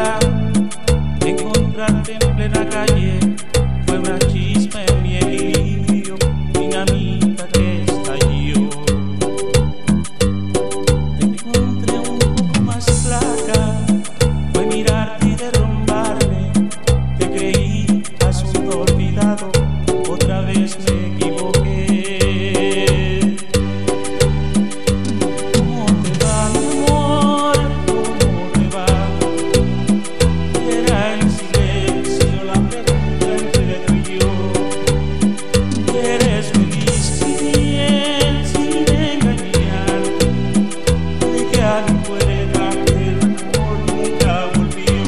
placa. Encontrarte en plena calle fue una chispa en mi equilibrio, dinamita que estalló. Te encontré un poco más flaca, fue mirarte y derrumbarme. Te creí asunto olvidado, otra vez me equivoqué. ¿Cómo te va, mi amor? ¿Cómo te va? Era en silencio la pregunta entre tú y yo. ¿Eres feliz y bien sin engañar? ¿De qué alguien puede darte el amor nunca volvió?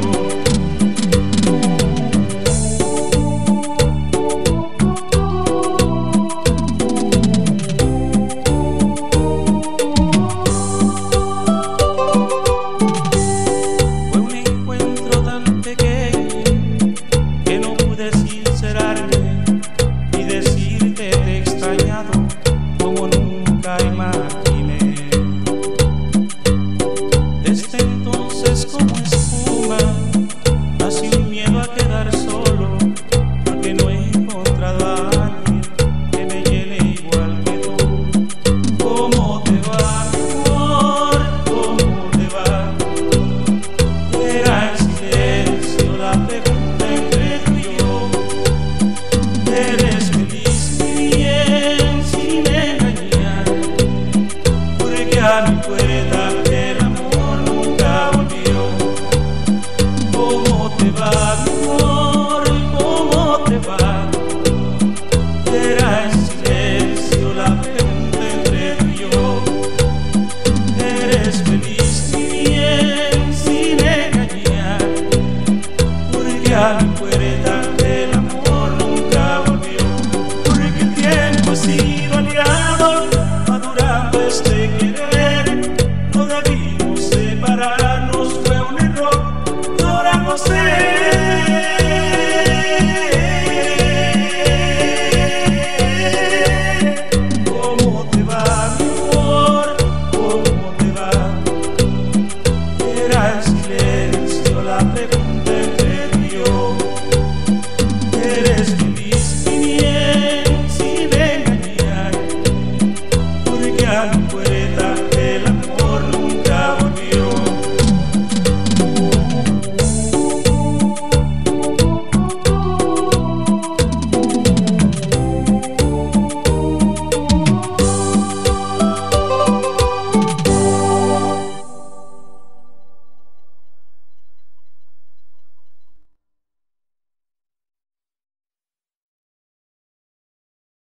Fue un encuentro tan pequeño que no pude sincerarme y decirte te he extrañado como nunca imaginé. Desde entonces, como espuma, nació un miedo a quedar solo, porque no he encontrado a alguien que me llene igual que tú. ¿Cómo te va, mi amor? ¿Cómo te va? Era en silencio la pregunta entre tú y yo. ¿Eres feliz y bien sin engañar? Porque a mi puerta el amor nunca volvió. ¿Cómo te va, mi amor? ¿Cómo te va? Era en silencio la pregunta entre tú y yo. ¿Eres feliz y bien sin engañar? Porque a mi puerta el amor nunca volvió. Porque el tiempo ha sido aliado, madurando este querer. No debimos separarnos, fue un error, ahora no sé. ¿Cómo te va, mi amor? ¿Cómo te va? Era en silencio la pregunta